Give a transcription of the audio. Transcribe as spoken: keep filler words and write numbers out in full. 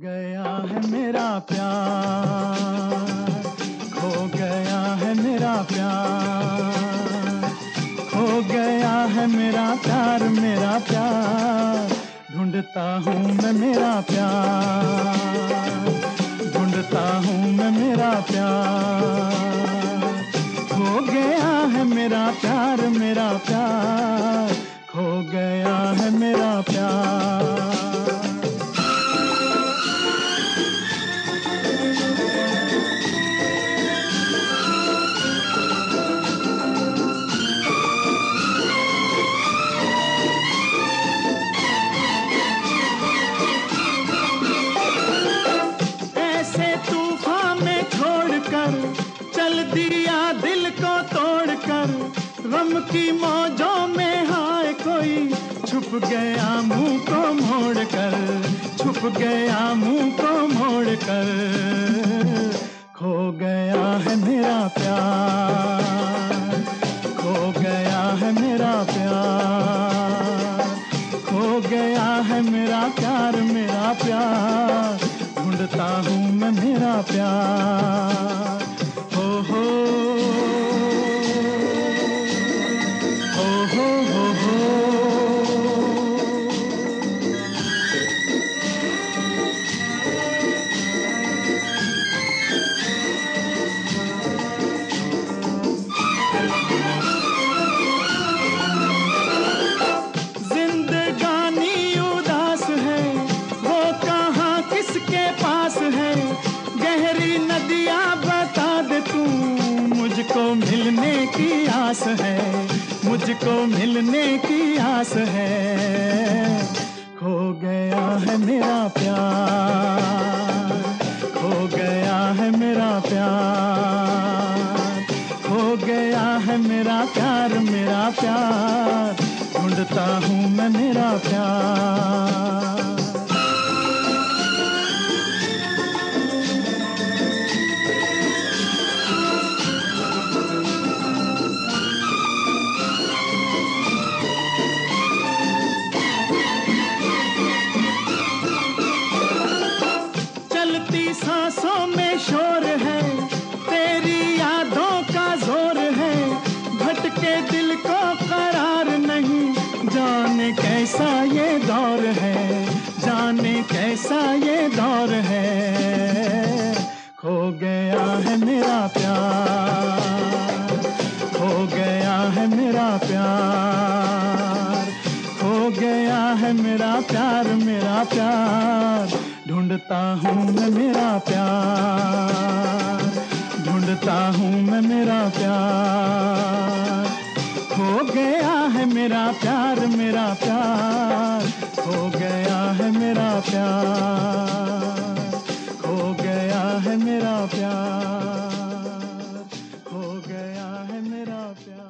गया है मेरा प्यार, खो गया है मेरा प्यार, खो गया है मेरा प्यार, मेरा प्यार। ढूंढता हूँ मैं मेरा प्यार, ढूंढता हूँ मैं मेरा प्यार। खो गया है मेरा प्यार, मेरा प्यार, खो गया है मेरा प्यार। चल दिया दिल को तोड़कर, गम की मौजों में हाय कोई छुप गया मुंह को मोड़कर, छुप गया मुंह को मोड़कर। खो गया है मेरा प्यार, खो गया है मेरा प्यार, खो गया है मेरा प्यार, मेरा प्यार। ढूंढता हूँ मैं मेरा प्यार। हो हो हो हो हो हो। जिंदगानी उदास है, वो कहाँ किसके पास है। गहरी नदियाँ बता दे तू, मुझको मिलने की आस है, मुझको मिलने की आस है। खो गया है मेरा प्यार, खो गया है मेरा प्यार, खो गया है मेरा प्यार, मेरा प्यार। ढूंढता हूँ मैं मेरा प्यार। सांसों में शोर है, तेरी यादों का जोर है। भटके दिल को करार नहीं, जाने कैसा ये दौर है, जाने कैसा ये दौर है। खो गया है मेरा प्यार, खो गया है मेरा प्यार, खो गया है मेरा प्यार, मेरा प्यार। ढूंढता हूँ मैं मेरा प्यार, ढूंढता हूँ मैं मेरा प्यार। खो गया है मेरा प्यार, मेरा प्यार, खो गया है मेरा प्यार, खो गया है मेरा प्यार, खो गया है मेरा प्यार।